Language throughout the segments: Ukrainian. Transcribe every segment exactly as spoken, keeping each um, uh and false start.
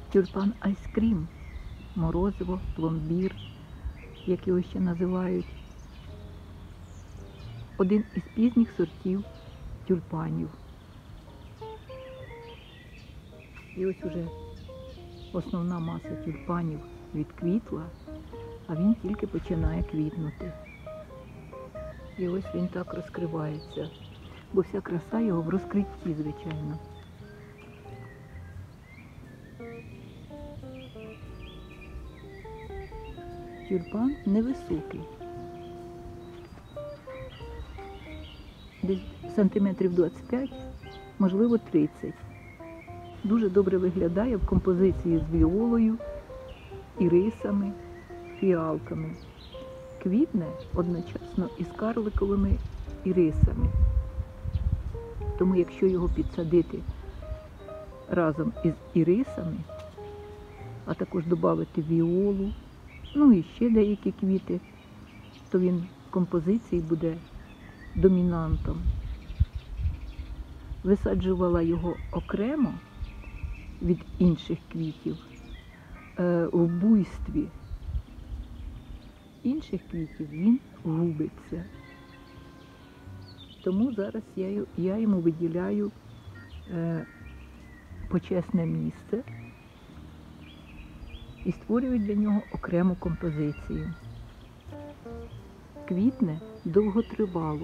Тюльпан айскрім, морозиво, пломбір, як його ще називають. Один із пізніх сортів тюльпанів. І ось уже основна маса тюльпанів відквітла, а він тільки починає квітнути. І ось він так розкривається, бо вся краса його в розкритті, звичайно. Тюльпан невисокий, десь сантиметрів двадцять п'ять, можливо тридцять. Дуже добре виглядає в композиції з віолою, ірисами, фіалками. Квітне одночасно із карликовими ірисами. Тому якщо його підсадити разом із ірисами, а також додати віолу, ну і ще деякі квіти, то він в композиції буде домінантом. Висаджувала його окремо від інших квітів в буйстві інших квітів він губиться. Тому зараз я, я йому виділяю е, почесне місце і створюю для нього окрему композицію. Квітне довготривало.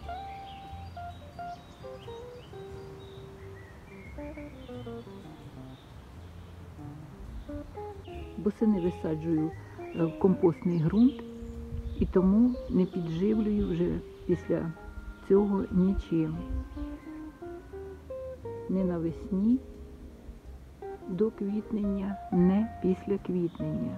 Восени висаджую в компостний ґрунт і тому не підживлюю вже після цього нічим. Не навесні до квітнення, не після квітнення.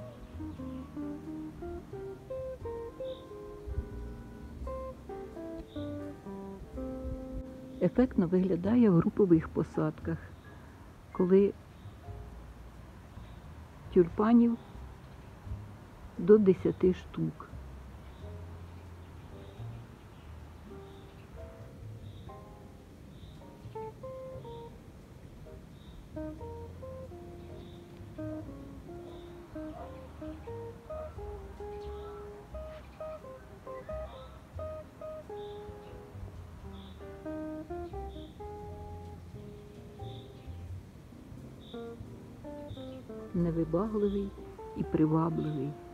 Ефектно виглядає в групових посадках, коли тюльпанів до десяти штук. Невибагливий і привабливий.